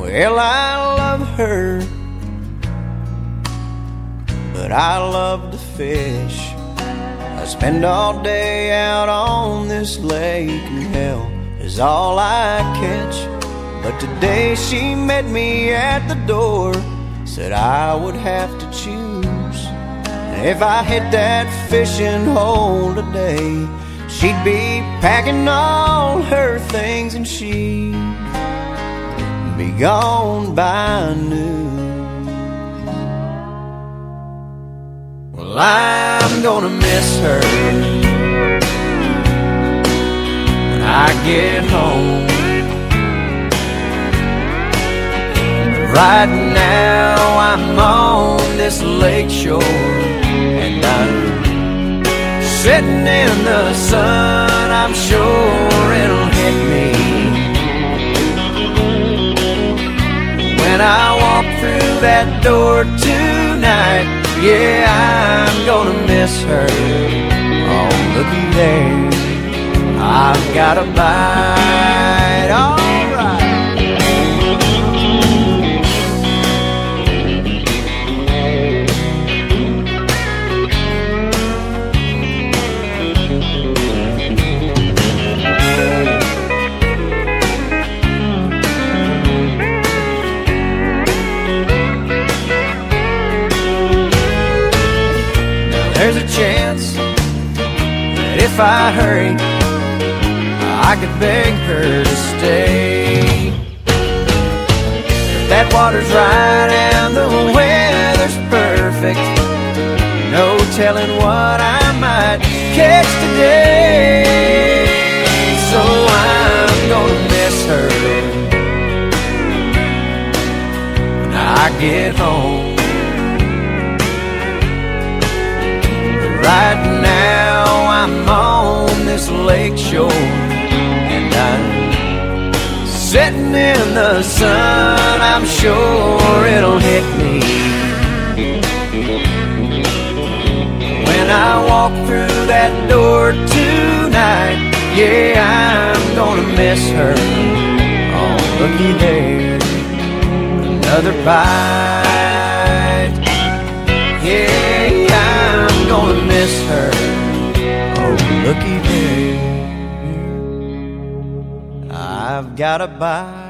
Well, I love her, but I love to fish. I spend all day out on this lake, and hell is all I catch. But today she met me at the door, said I would have to choose. And if I hit that fishing hole today, she'd be packing all her things and she'd be gone by noon. Well, I'm gonna miss her when I get home. Right now I'm on this lake shore, and I'm sitting in the sun. I'm sure it'll hit me when I walk through that door tonight. Yeah, I'm gonna miss her. Oh, looky there, I've got a bite. All right. There's a chance that if I hurry, I could beg her to stay. If that water's right and the weather's perfect, no telling what I might catch today. So I'm gonna miss her when I get home. Right now I'm on this lake shore, and I'm sitting in the sun. I'm sure it'll hit me when I walk through that door tonight. Yeah, I'm gonna miss her. Oh, looky there, another bite. Yeah, I'm gonna miss her. Oh, looky there, I've got a bite.